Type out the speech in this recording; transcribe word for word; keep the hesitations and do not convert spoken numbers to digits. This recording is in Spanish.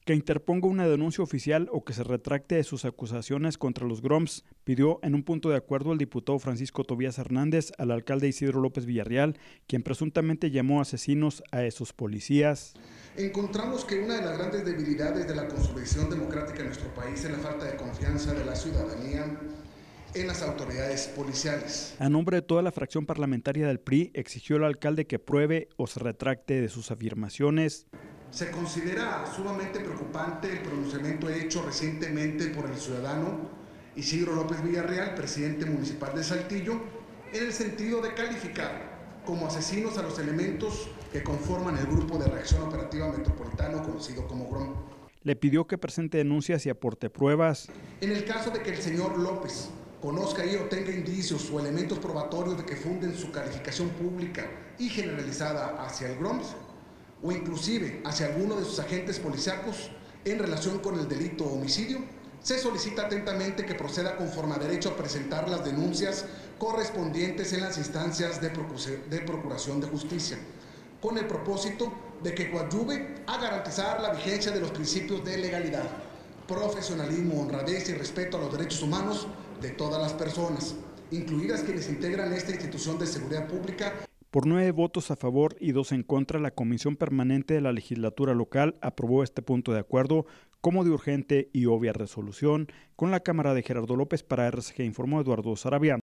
que interponga una denuncia oficial o que se retracte de sus acusaciones contra los Groms, pidió en un punto de acuerdo el diputado Francisco Tobías Hernández al alcalde Isidro López Villarreal, quien presuntamente llamó asesinos a esos policías. Encontramos que una de las grandes debilidades de la consolidación democrática en nuestro país es la falta de confianza de la ciudadanía en las autoridades policiales. A nombre de toda la fracción parlamentaria del P R I, exigió al alcalde que pruebe o se retracte de sus afirmaciones. Se considera sumamente preocupante el pronunciamiento hecho recientemente por el ciudadano Isidro López Villarreal, presidente municipal de Saltillo, en el sentido de calificar como asesinos a los elementos que conforman el Grupo de Reacción Operativa Metropolitano, conocido como GROM. Le pidió que presente denuncias y aporte pruebas. En el caso de que el señor López conozca y obtenga indicios o elementos probatorios de que funden su calificación pública y generalizada hacia el GROMS, o inclusive hacia alguno de sus agentes policíacos en relación con el delito homicidio, se solicita atentamente que proceda conforme a derecho a presentar las denuncias correspondientes en las instancias de procuración de justicia, con el propósito de que coadyuve a garantizar la vigencia de los principios de legalidad, profesionalismo, honradez y respeto a los derechos humanos de todas las personas, incluidas quienes integran esta institución de seguridad pública. Por nueve votos a favor y dos en contra, la Comisión Permanente de la Legislatura Local aprobó este punto de acuerdo como de urgente y obvia resolución. Con la cámara de Gerardo López para R C G informó Eduardo Saravia.